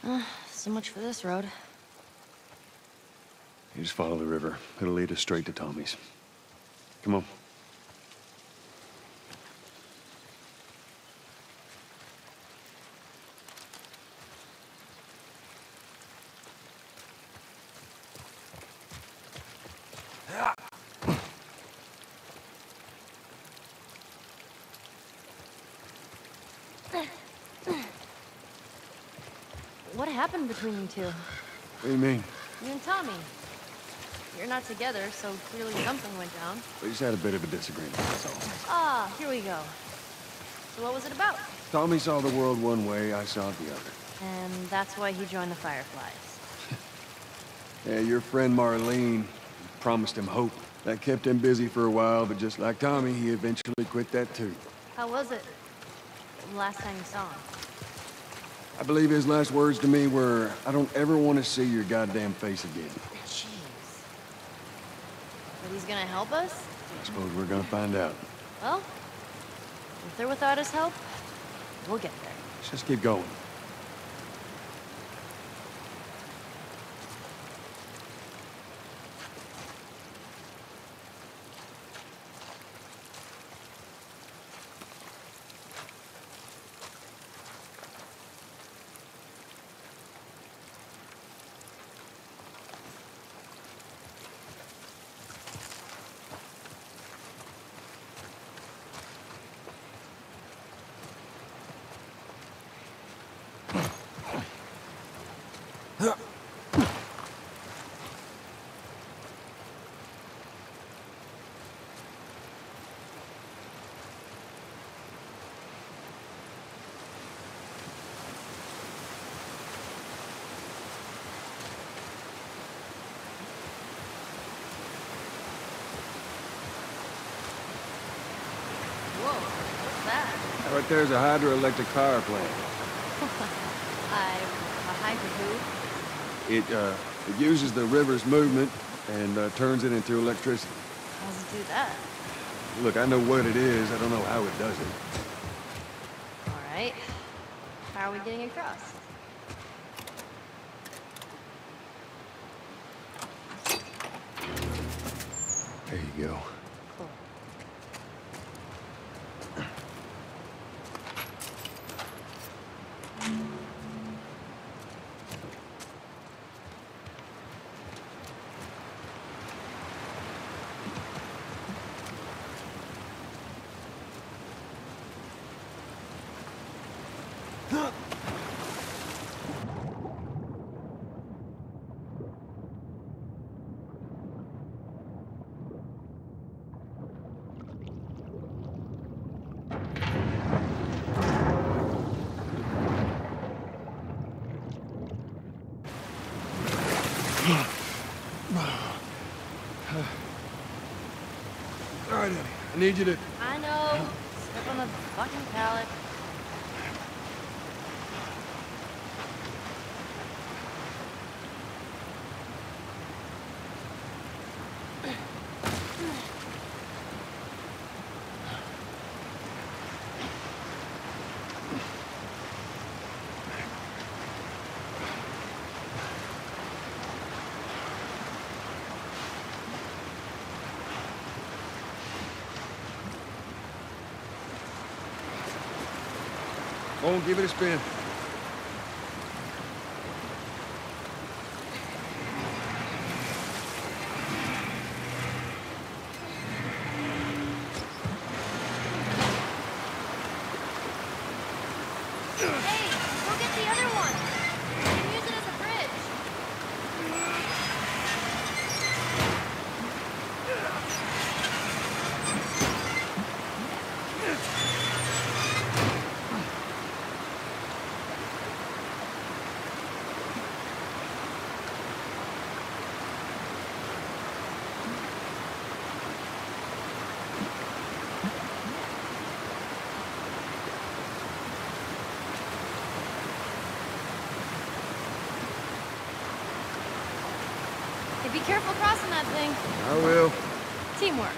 So much for this road. You just follow the river. It'll lead us straight to Tommy's. Come on. What happened between you two? What do you mean? You and Tommy. You're not together, so clearly something went down. We just had a bit of a disagreement, that's all. Ah, here we go. So what was it about? Tommy saw the world one way, I saw it the other. And that's why he joined the Fireflies. Yeah, your friend Marlene promised him hope. That kept him busy for a while, but just like Tommy, he eventually quit that too. How was it? The last time you saw him? I believe his last words to me were, I don't ever want to see your goddamn face again. Jeez. But he's gonna help us? I suppose we're gonna find out. Well, if they're without his help, we'll get there. Let's just keep going. Whoa, what's that? Right there's a hydroelectric power plant. A hydro who? It uses the river's movement and turns it into electricity. How does it do that? Look, I know what it is, I don't know how it does it. All right. How are we getting across? There you go. Cool. All right, Eddie, I need you to... I know. Step on the fucking pallet. Oh, give it a spin. Hey, go get the other one. You can use it as a bridge. Hey, be careful crossing that thing. I will. Teamwork.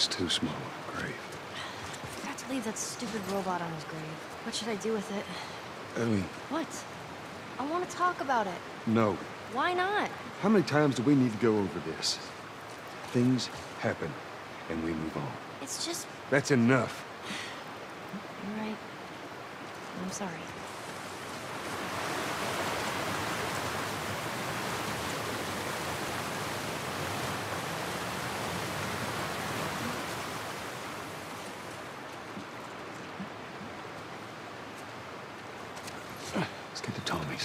It's too small a grave. I forgot to leave that stupid robot on his grave. What should I do with it? Ellie, What? I want to talk about it. no. Why not? How many times do we need to go over this? Things happen, and we move on. It's just... That's enough. You're right. I'm sorry. Let's get to Tommy's.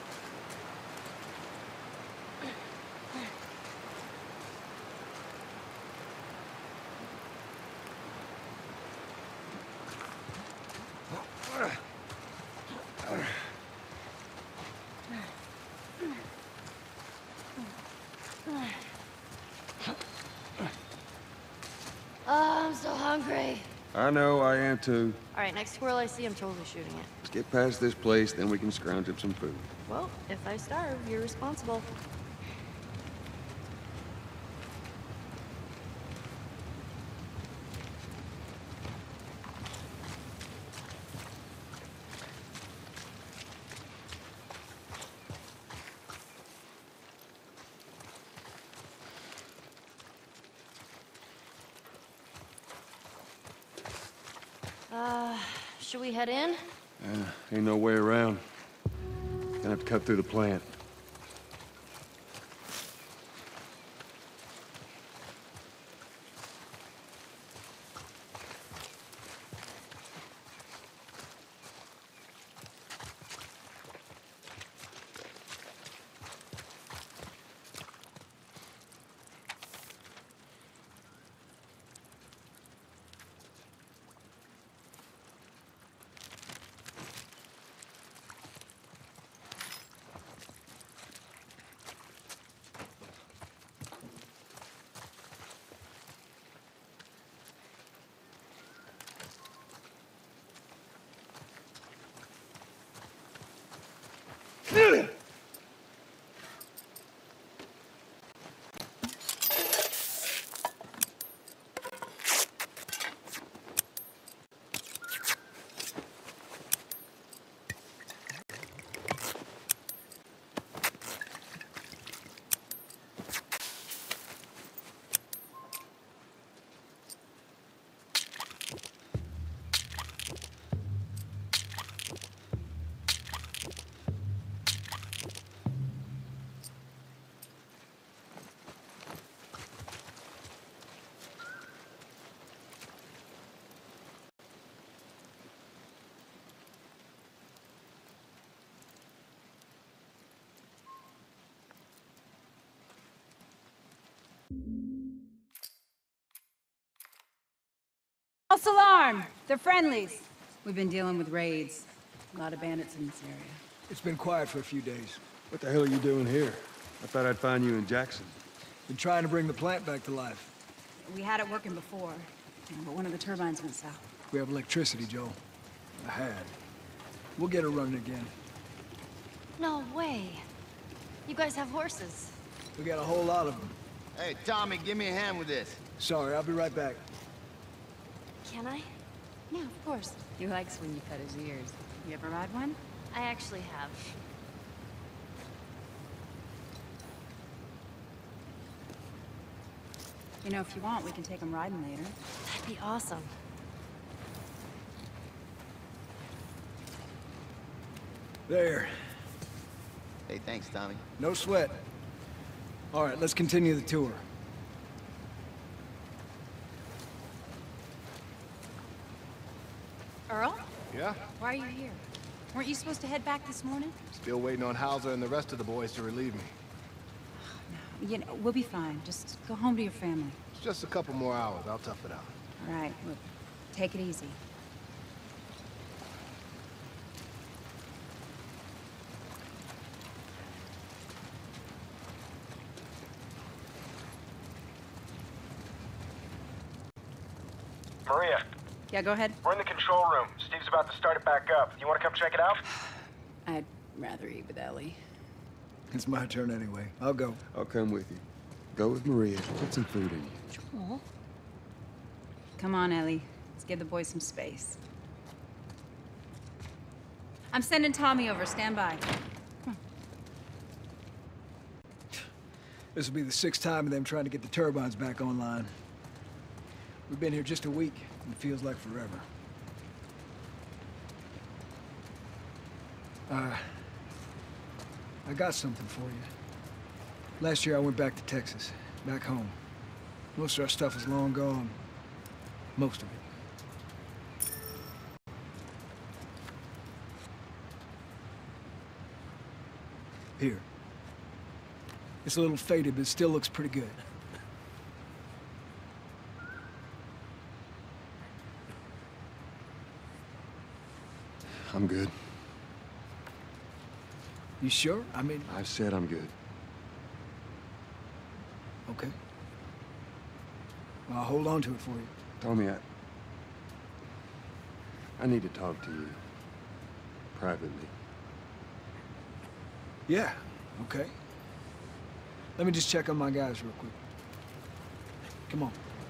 I'm so hungry. I know, I am too. All right, next squirrel I see, I'm totally shooting it. Let's get past this place, then we can scrounge up some food. Well, if I starve, you're responsible. Should we head in? Ain't no way around. Gonna have to cut through the plant. False alarm! They're friendlies. We've been dealing with raids. A lot of bandits in this area. It's been quiet for a few days. What the hell are you doing here? I thought I'd find you in Jackson. Been trying to bring the plant back to life. We had it working before, but one of the turbines went south. We have electricity, Joel. I had. We'll get it running again. No way. You guys have horses. We got a whole lot of them. Hey, Tommy, give me a hand with this. Sorry, I'll be right back. Can I? Yeah, of course. He likes when you cut his ears. You ever ride one? I actually have. You know, if you want, we can take him riding later. That'd be awesome. There. Hey, thanks, Tommy. No sweat. All right, let's continue the tour. Earl? Yeah? Why are you here? Weren't you supposed to head back this morning? Still waiting on Hauser and the rest of the boys to relieve me. You know, we'll be fine. Just go home to your family. It's just a couple more hours. I'll tough it out. All right, look, take it easy. Maria, Yeah, go ahead. we're in the control room. Steve's about to start it back up. You want to come check it out? I'd rather eat with Ellie. It's my turn anyway. I'll go. I'll come with you. Go with Maria. Put some food in you. Joel, Come on, Ellie. Let's give the boys some space. I'm sending Tommy over. Stand by. This will be the 6th time of them trying to get the turbines back online. We've been here just a week, and it feels like forever. I got something for you. Last year I went back to Texas, back home. Most of our stuff is long gone. Most of it. Here. It's a little faded, but it still looks pretty good. I'm good. You sure? I mean... I said I'm good. Okay. Well, I'll hold on to it for you. Tommy, I need to talk to you. Privately. Yeah, okay. Let me just check on my guys real quick. Come on.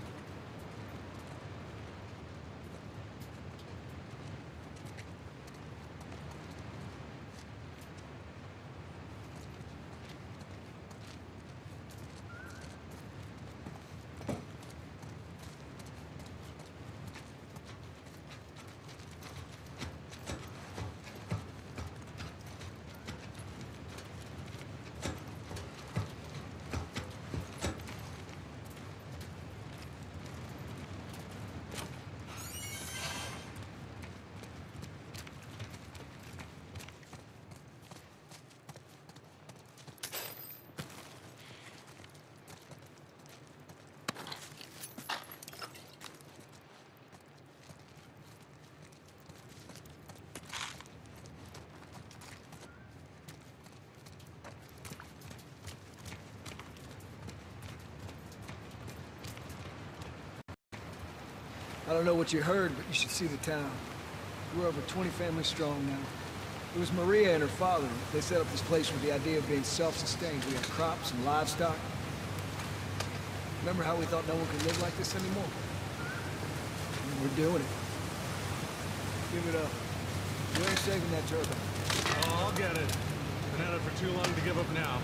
I don't know what you heard, but you should see the town. We're over 20 families strong now. It was Maria and her father. They set up this place with the idea of being self-sustained. We had crops and livestock. Remember how we thought no one could live like this anymore? We're doing it. Give it up. We ain't saving that turbine. Oh, I'll get it. Been at it for too long to give up now.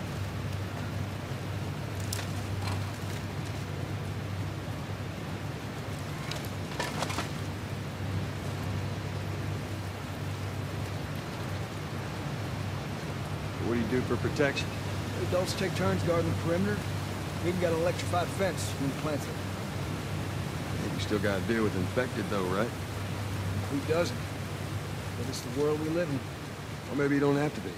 What do you do for protection? The adults take turns guarding the perimeter. We even got an electrified fence when we plant it. You still gotta deal with infected though, right? Who doesn't? But it's the world we live in. Or maybe you don't have to be.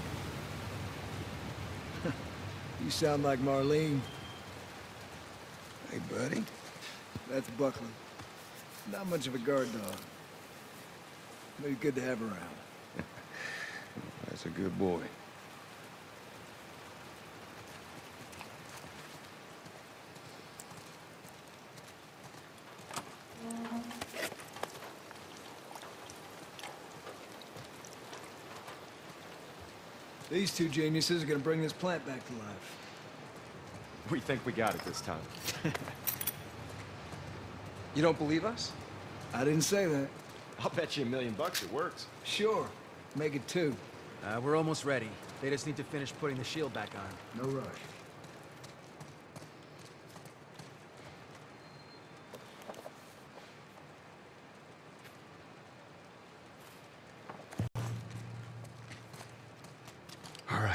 You sound like Marlene. Hey, buddy. That's Buckley. Not much of a guard dog. But he's good to have around. That's a good boy. These two geniuses are gonna bring this plant back to life. We think we got it this time. You don't believe us? I didn't say that. I'll bet you $1 million it works. Sure. Make it 2. We're almost ready. They just need to finish putting the shield back on. No rush. All right.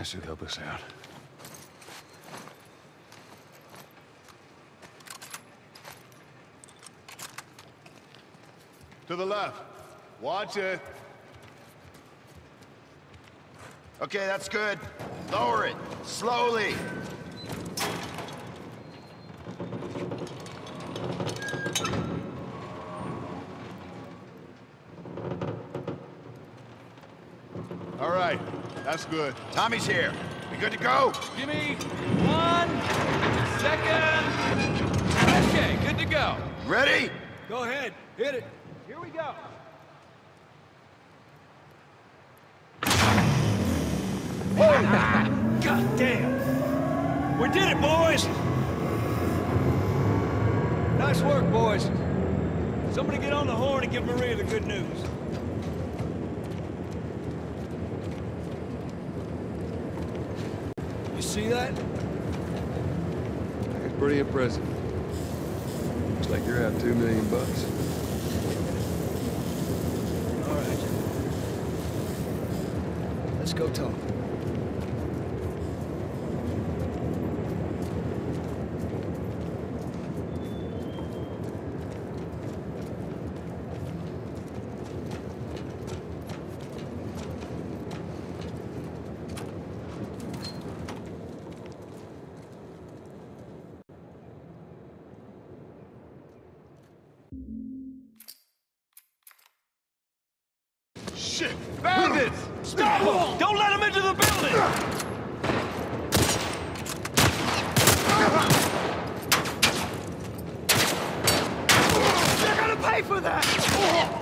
That should help us out. To the left. Watch it. Okay, that's good. Lower it. Slowly. All right. That's good. Tommy's here. We good to go? Give me 1 second. Okay, good to go. Ready? Go ahead, hit it. Here we go. God damn! We did it, boys! Nice work, boys. Somebody get on the horn and give Maria the good news. You see that? It's pretty impressive. Looks like you're out $2 million. All right. Let's go talk. Shit! Bandits! Stop them! Don't let them into the building! They're gonna pay for that!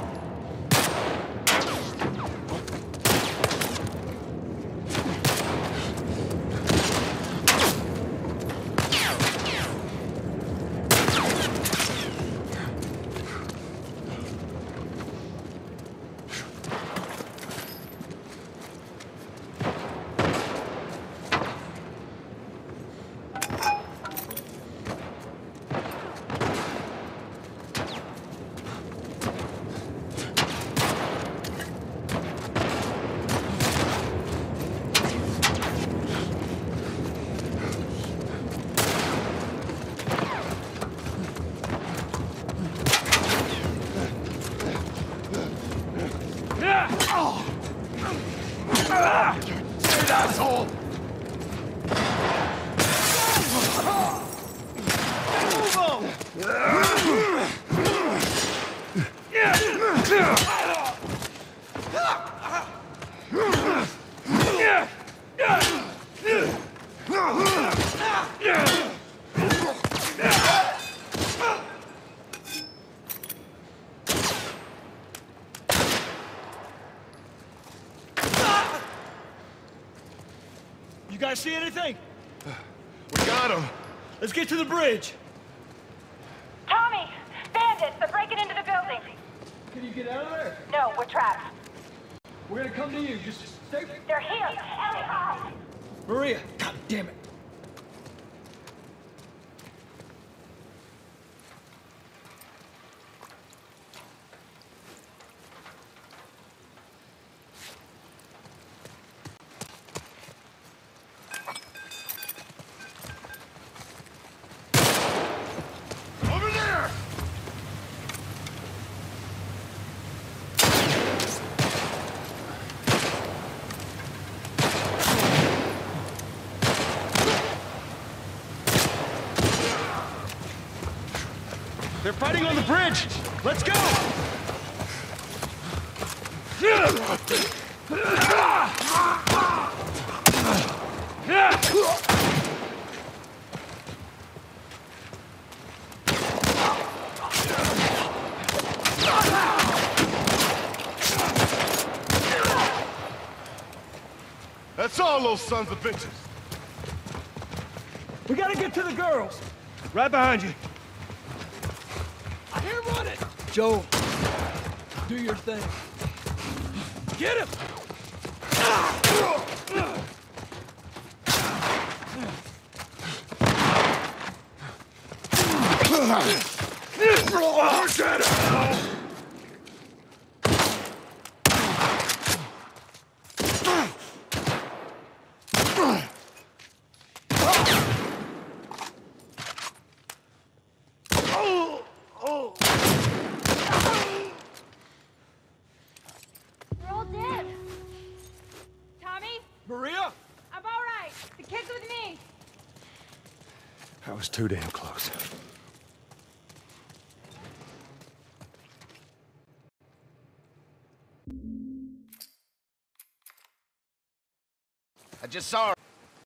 Asshole! You guys see anything? We got him! Let's get to the bridge. Tommy! Bandits! They're breaking into the building! Can you get out of there? No, we're trapped. We're gonna come to you. Just stay... They're here! Ellie, hide! Maria! God damn it! Over there! They're fighting on the bridge. Let's go! That's all those sons of bitches. We gotta get to the girls. Right behind you. I hear running! Joe, do your thing. Get him! Maria? I'm all right. The kid's with me. That was too damn close. I just saw her.